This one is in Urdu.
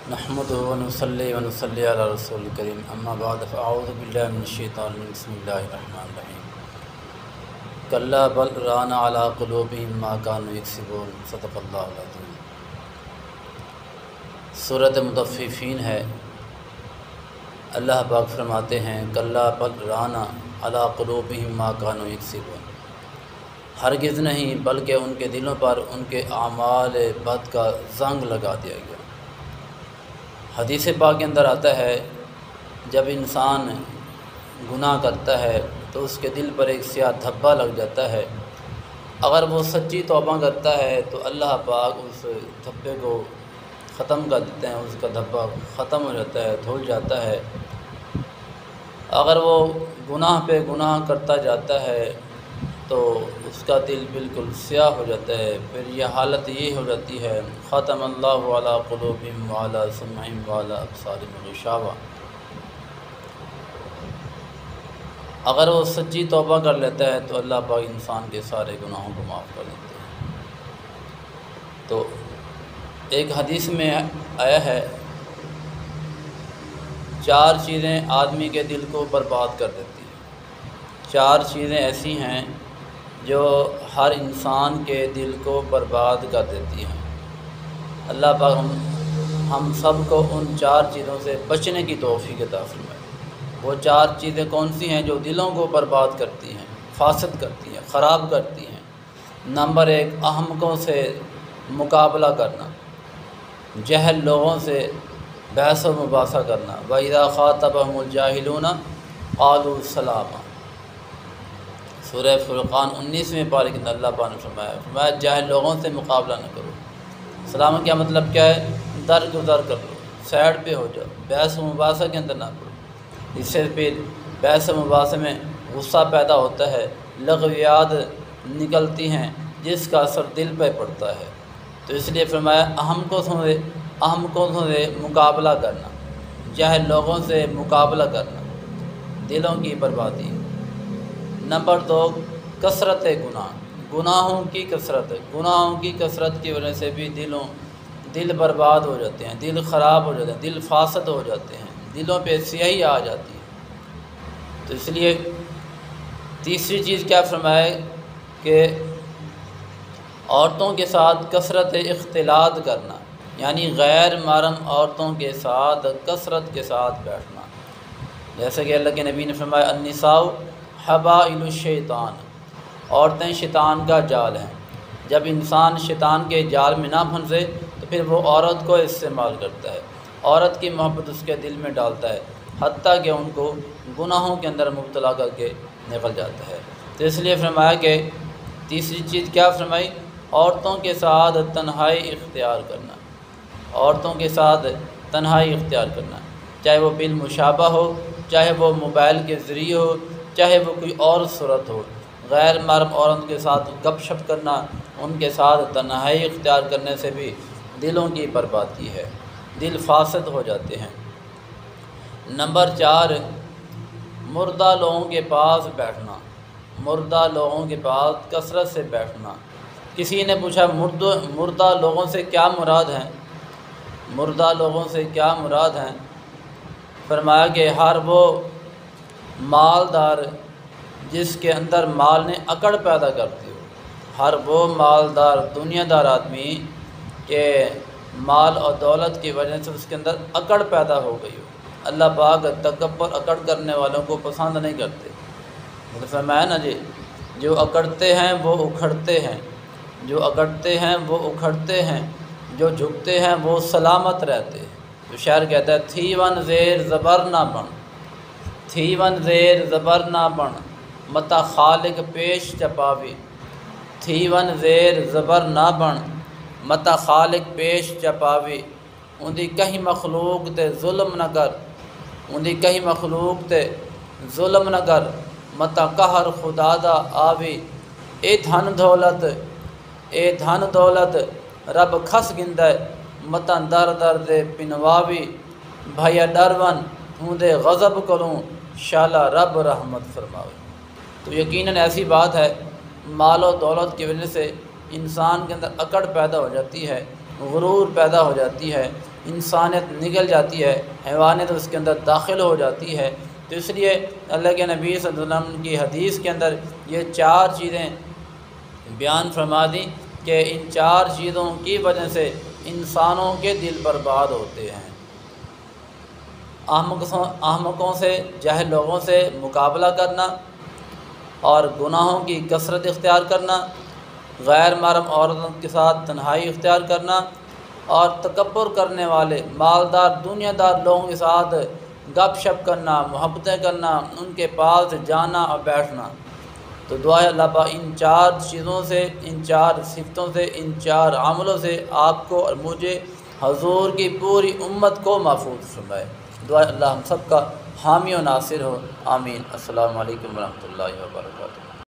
نحمدہ ونصلی علی رسول الکریم اما بعد فاعوذ باللہ من الشیطان الرجیم بسم اللہ الرحمن الرحیم کلا بل ران علی قلوبہم ما کانوا یکسبون صدق اللہ العظیم۔ سورۃ مطففین ہے۔ اللہ پاک فرماتے ہیں کلا بل ران علی قلوبہم ما کانوا یکسبون، ہرگز نہیں بلکہ ان کے دلوں پر ان کے اعمال بد کا زنگ لگا دیا گیا۔ حدیث پاک کے اندر آتا ہے جب انسان گناہ کرتا ہے تو اس کے دل پر ایک سیاہ دھبا لگ جاتا ہے۔ اگر وہ سچی توبہ کرتا ہے تو اللہ پاک اس دھبے کو ختم کر دیتے ہیں، اس کا دھبا ختم ہو جاتا ہے، دھل جاتا ہے۔ اگر وہ گناہ پہ گناہ کرتا جاتا ہے تو اس کا دل بالکل سیاہ ہو جاتا ہے۔ پھر یہ حالت یہ ہو جاتی ہے ختم اللہ علی قلوبہم وعلی سمعہم وعلی ابصارہم غشاوہ۔ اگر وہ سچی توبہ کر لیتا ہے تو اللہ پاک انسان کے سارے گناہوں کو معاف کر دیتے ہیں۔ تو ایک حدیث میں آیا ہے 4 چیزیں آدمی کے دل کو برباد کر دیتی ہیں۔ 4 چیزیں ایسی ہیں جو ہر انسان کے دل کو برباد کر دیتی ہیں۔ اللہ پاک ہم سب کو ان 4 چیزوں سے بچنے کی توفیق عطا فرمائے۔ وہ 4 چیزیں کون سی ہیں جو دلوں کو برباد کرتی ہیں، فاسد کرتی ہیں، خراب کرتی ہیں؟ نمبر 1، احمقوں سے مقابلہ کرنا، جہل لوگوں سے بحث و مباحثہ کرنا۔ وَإِذَا خَاطَبَهُمُ الْجَاهِلُونَ قَالُوا سَلَامًا، سورہ فرقان 19ویں پارے کے اندر اللہ پاک نے فرمایا جاہل لوگوں سے مقابلہ نہ کرو۔ سلام کیا مطلب کیا ہے؟ درگزر کر لو، سائڈ پہ ہو جاؤ، بحث و مباحثہ کے اندر نہ کرو۔ اس سے پھر بحث و مباحثے میں غصہ پیدا ہوتا ہے، لغویات نکلتی ہیں جس کا اثر دل پہ پڑتا ہے۔ تو اس لیے فرمایا احمقوں سے مقابلہ کرنا، جاہل لوگوں سے مقابلہ کرنا، دلوں کی بربادی۔ نمبر 2، کثرت گناہوں کی کثرت کی وجہ سے بھی دل برباد ہو جاتے ہیں، دل خراب ہو جاتے ہیں، دل فاسد ہو جاتے ہیں، دلوں پہ سیاہی آ جاتی ہے۔ تو اس لیے تیسری چیز کیا فرمائے کہ عورتوں کے ساتھ کثرت اختلاط کرنا، یعنی غیر محرم عورتوں کے ساتھ کثرت کے ساتھ بیٹھنا۔ جیسا کہ اللہ کے نبی نے فرمایا النساء حبائل الشیطان، عورتیں شیطان کا جال ہیں۔ جب انسان شیطان کے جال میں نہ پھنسے تو پھر وہ عورت کو استعمال کرتا ہے، عورت کی محبت اس کے دل میں ڈالتا ہے، حتیٰ کہ ان کو گناہوں کے اندر مبتلا کر کے نکل جاتا ہے۔ تو اس لیے فرمایا کہ تیسری چیز کیا فرمائی؟ عورتوں کے ساتھ تنہائی اختیار کرنا، عورتوں کے ساتھ تنہائی اختیار کرنا، چاہے وہ بالمشابہ ہو، چاہے وہ موبائل کے ذریعے ہو، چاہے وہ کوئی اور صورت ہو۔ غیر محرم عورت کے ساتھ گپ شپ کرنا، ان کے ساتھ تنہائی اختیار کرنے سے بھی دلوں کی بربادی ہے، دل فاسد ہو جاتے ہیں۔ نمبر 4، مردہ لوگوں کے پاس بیٹھنا، مردہ لوگوں کے پاس کثرت سے بیٹھنا۔ کسی نے پوچھا مردہ لوگوں سے کیا مراد ہیں؟ مردہ لوگوں سے کیا مراد ہیں؟ فرمایا کہ ہر وہ مالدار جس کے اندر مال نے اکڑ پیدا کرتی ہو، ہر وہ مالدار دنیا دار آدمی کہ مال اور دولت کی وجہ سے اس کے اندر اکڑ پیدا ہو گئی ہو۔ اللہ پاک تکبر اکڑ کرنے والوں کو پسند نہیں کرتے۔ مطلب فرمایا نا جی، جو اکڑتے ہیں وہ اکھڑتے ہیں، جو اکڑتے ہیں وہ اکھڑتے ہیں، جو جھکتے ہیں وہ سلامت رہتے ہیں۔ تو شاعر کہتا ہے تھیون زیر زبر نہ بن، تھیون زیر زبر نہ بن متا خالق پیش چپاوی، تھیون زیر زبر نہ بن متا خالق پیش چپاوی، اندی کہیں مخلوق تے ظلم نہ کر، اندی کہیں مخلوق تے ظلم نہ کر متا قہر خدا دا آوی، اے دھن دولت رب کھس گندے متا در در دے پنواوی، بھیا ڈرون ہوں دے غضب کروں شالا رب رحمت فرماوی۔ تو یقیناً ایسی بات ہے، مال و دولت کی وجہ سے انسان کے اندر اکڑ پیدا ہو جاتی ہے، غرور پیدا ہو جاتی ہے، انسانیت نکل جاتی ہے، حیوانیت اس کے اندر داخل ہو جاتی ہے۔ تو اس لیے اللہ کے نبی صلی اللہ علیہ وسلم کی حدیث کے اندر یہ 4 چیزیں بیان فرما دیں کہ ان 4 چیزوں کی وجہ سے انسانوں کے دل برباد ہوتے ہیں۔ احمقوں سے، جاہل لوگوں سے مقابلہ کرنا، اور گناہوں کی کثرت اختیار کرنا، غیر محرم عورتوں کے ساتھ تنہائی اختیار کرنا، اور تکبر کرنے والے مالدار دنیا دار لوگوں کے ساتھ گپ شپ کرنا، محبتیں کرنا، ان کے پاس جانا اور بیٹھنا۔ تو دعا ہے اللہ پاک ان 4 چیزوں سے، ان 4 صفتوں سے، ان 4 عملوں سے آپ کو اور مجھے، حضور کی پوری امت کو محفوظ فرمائے۔ دعا ہے اللہ ہم سب کا حامی و ناصر ہو، آمین۔ السلام علیکم ورحمۃ اللہ وبرکاتہ۔